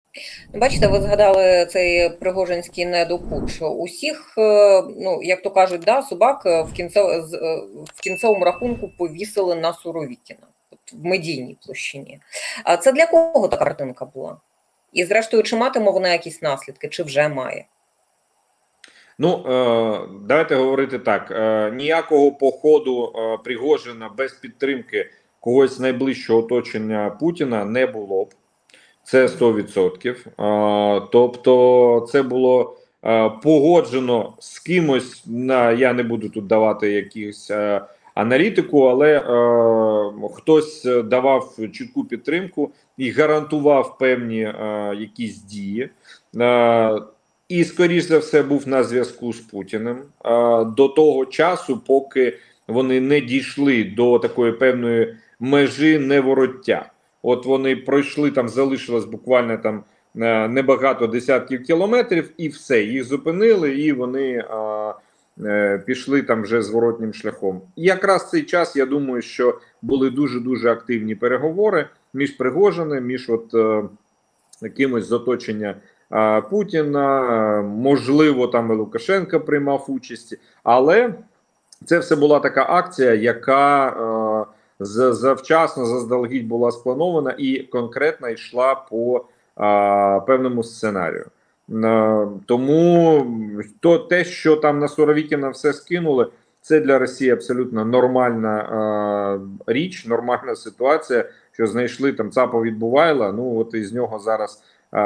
Бачите, ви згадали цей Пригожинський недопутч. Усіх, ну, як то кажуть, да, собак в кінцевому рахунку повісили на Суровікіна в медійній площині. А це для кого та картинка була? І зрештою, чи матиме вона якісь наслідки, чи вже має? Ну, давайте говорити так. Ніякого походу Пригожина без підтримки когось з найближчого оточення Путіна не було б. Це 100%. Тобто це було погоджено з кимось, я не буду тут давати якихось аналітику, але хтось давав чітку підтримку і гарантував певні якісь дії. І, скоріш за все, був на зв'язку з Путіним до того часу, поки вони не дійшли до такої певної межі невороття. От вони пройшли, там залишилось буквально там небагато десятків кілометрів, і все, їх зупинили, і вони пішли там вже зворотнім шляхом. І якраз цей час, я думаю, що були дуже-дуже активні переговори між Пригожиним, між якимось з оточення Путіна, можливо, там і Лукашенко приймав участь, але це все була така акція, яка завчасно, заздалегідь була спланована і конкретно йшла по певному сценарію. Тому те, що там на Суровікіна все скинули, це для Росії абсолютно нормальна річ, нормальна ситуація, що знайшли там ЦАПа Відбувайла, ну от із нього зараз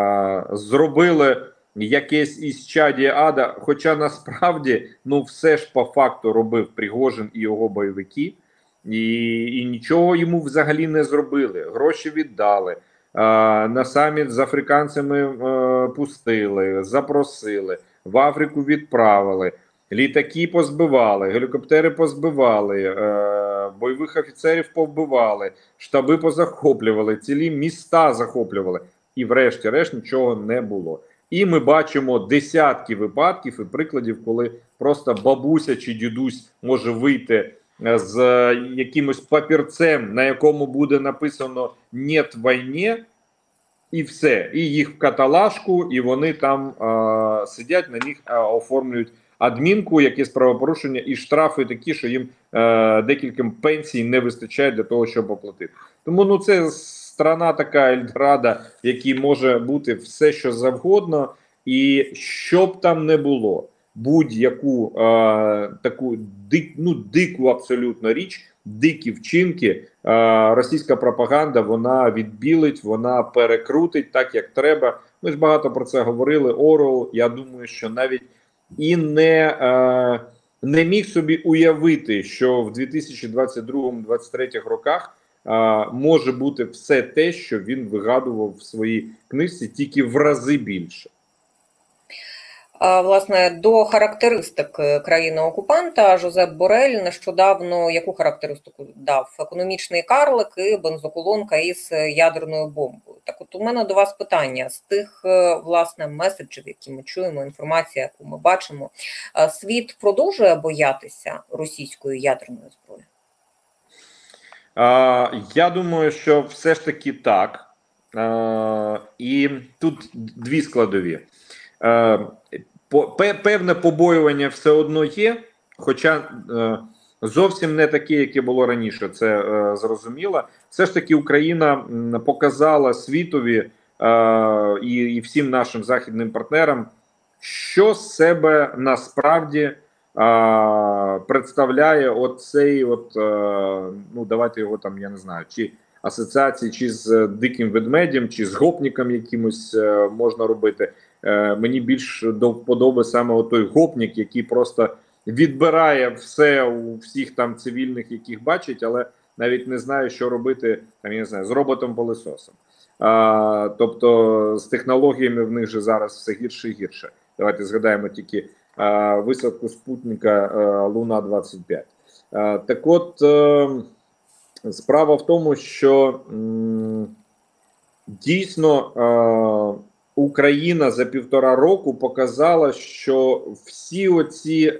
зробили якесь із чаді ада, хоча насправді ну все ж по факту робив Пригожин і його бойовики, і нічого йому взагалі не зробили. Гроші віддали, на саміт з африканцями пустили, запросили, в Африку відправили, літаки позбивали, гелікоптери позбивали, бойових офіцерів повбивали, штаби позахоплювали, цілі міста захоплювали. І врешті-решт нічого не було. І ми бачимо десятки випадків і прикладів, коли просто бабуся чи дідусь може вийти з якимось папірцем, на якому буде написано «Нет війні», і все. І їх в каталажку, і вони там сидять, на них оформлюють адмінку, якесь правопорушення, і штрафи такі, що їм декільком пенсій не вистачає для того, щоб оплатити. Тому ну це страна така Ельдорадо, в якій може бути все, що завгодно, і що б там не було, будь-яку таку дику абсолютно річ, дикі вчинки, російська пропаганда, вона відбілить, вона перекрутить так, як треба. Ми ж багато про це говорили. Орел, я думаю, що навіть і не міг собі уявити, що в 2022-2023 роках може бути все те, що він вигадував в своїй книжці, тільки в рази більше. Власне, до характеристик країни-окупанта Жозеп Борель нещодавно яку характеристику дав? Економічний карлик і бензоколонка із ядерною бомбою. Так от у мене до вас питання. З тих, власне, меседжів, які ми чуємо, інформація, яку ми бачимо, світ продовжує боятися російської ядерної зброї? Я думаю, що все ж таки так. І тут дві складові. Певне побоювання все одно є, хоча зовсім не таке, яке було раніше, це зрозуміло. Все ж таки Україна показала світові і всім нашим західним партнерам, що з себе насправді представляє оцей ну давайте його там, я не знаю, чи асоціації, чи з диким ведмедем, чи з гопником якимось можна робити. Мені більш до вподоби саме той гопник, який просто відбирає все у всіх там цивільних, яких бачить, але навіть не знає, що робити там, я не знаю, з роботом-пилососом. Тобто з технологіями в них же зараз все гірше і гірше. Давайте згадаємо тільки висадку спутника Луна-25. Так от, справа в тому, що дійсно Україна за 1,5 року показала, що всі оці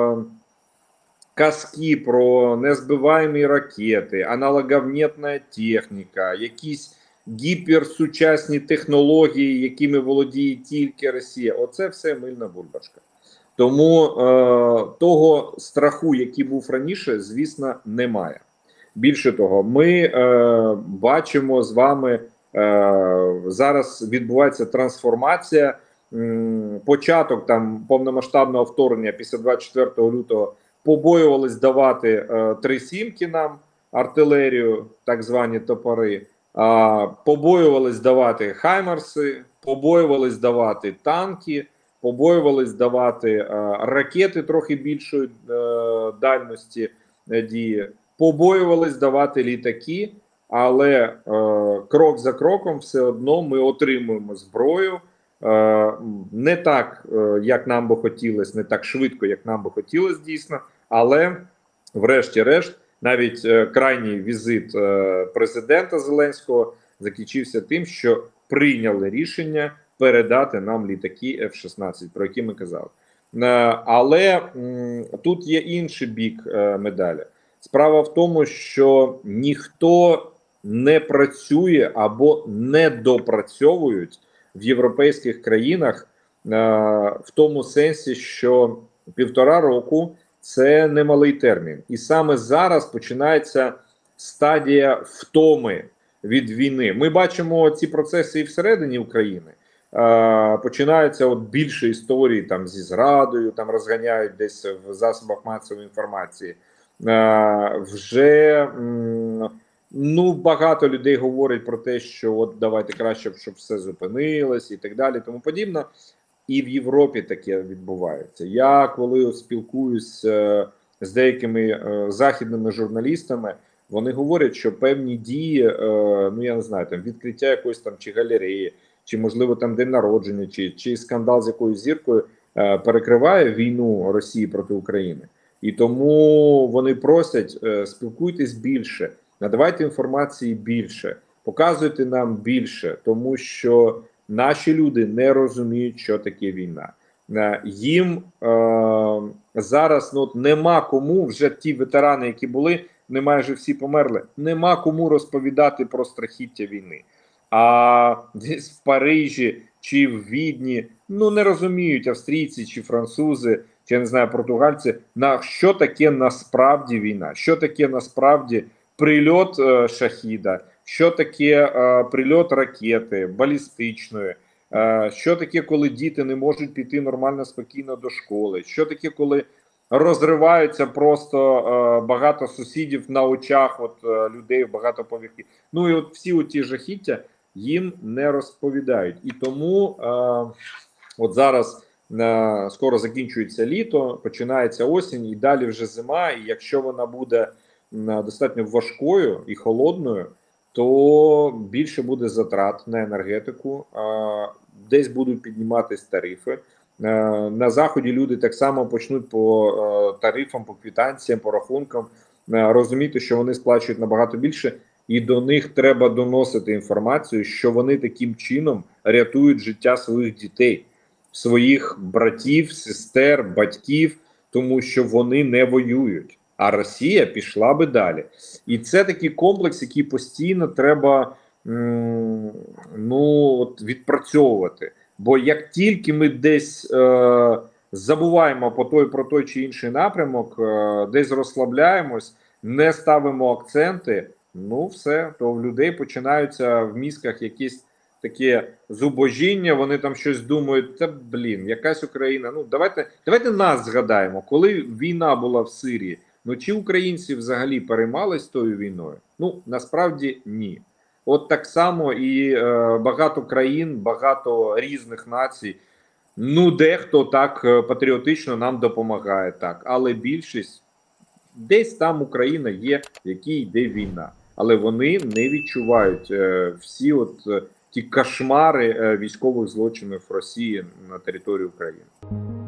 казки про незбиваємі ракети, аналоговнєтна техніка, якісь гіперсучасні технології, якими володіє тільки Росія. Оце все мильна бульбашка. Тому того страху, який був раніше, звісно, немає. Більше того, ми бачимо з вами, зараз відбувається трансформація, початок там повномасштабного вторгнення після 24 лютого побоювались давати 3 сімки нам, артилерію, так звані топори, побоювались давати хаймерси, побоювались давати танки, побоювались давати ракети трохи більшої дальності дії, побоювались давати літаки, але крок за кроком все одно ми отримуємо зброю. Не так, як нам би хотілося, не так швидко, як нам би хотілося дійсно, але врешті-решт навіть крайній візит президента Зеленського закінчився тим, що прийняли рішення передати нам літаки F-16, про які ми казали. Але тут є інший бік медалі. Справа в тому, що ніхто не працює або не допрацьовують в європейських країнах в тому сенсі, що 1,5 року – це немалий термін. І саме зараз починається стадія втоми від війни. Ми бачимо ці процеси і всередині України. Починаються от більше історії там зі зрадою, там розганяють десь в засобах масової інформації. Вже багато людей говорять про те, що от давайте краще, щоб все зупинилось і так далі, тому подібне. І в Європі таке відбувається. Я коли спілкуюся з деякими західними журналістами, вони говорять, що певні дії, я не знаю, там відкриття якоїсь там чи галереї, чи можливо там день народження, чи скандал з якоюсь зіркою перекриває війну Росії проти України. І тому вони просять, спілкуйтесь більше, надавайте інформації більше, показуйте нам більше, тому що наші люди не розуміють, що таке війна. Їм зараз нема кому, вже ті ветерани, які були, вони майже всі померли, нема кому розповідати про страхіття війни. А десь в Парижі чи в Відні, не розуміють австрійці чи французи, чи, я не знаю, португальці, що таке насправді війна, що таке насправді прильот шахіда, що таке прильот ракети, балістичної, що таке, коли діти не можуть піти нормально, спокійно до школи, що таке, коли розриваються просто багато сусідів на очах людей в багатоповерхівках. І от всі ті жахіття їм не розповідають. І тому от зараз скоро закінчується літо, починається осінь і далі вже зима, і якщо вона буде достатньо важкою і холодною, то більше буде затрат на енергетику, десь будуть підніматись тарифи. На Заході люди так само почнуть по тарифам, по квитанціям, по рахункам розуміти, що вони сплачують набагато більше, і до них треба доносити інформацію, що вони таким чином рятують життя своїх дітей, своїх братів, сестер, батьків, тому що вони не воюють. А Росія пішла би далі. І це такий комплекс, який постійно треба відпрацьовувати. Бо як тільки ми десь забуваємо про той чи інший напрямок, десь розслабляємось, не ставимо акценти, все, то в людей починаються в мізках якісь таке зубожіння, вони там щось думають, якась Україна, давайте нас згадаємо, коли війна була в Сирії, чи українці взагалі переймались тою війною? Насправді ні. От так само і багато країн, багато різних націй, дехто так патріотично нам допомагає, так, але більшість, десь там Україна є, в якій йде війна, але вони не відчувають всі ті кошмари військових злочинів Росії на території України.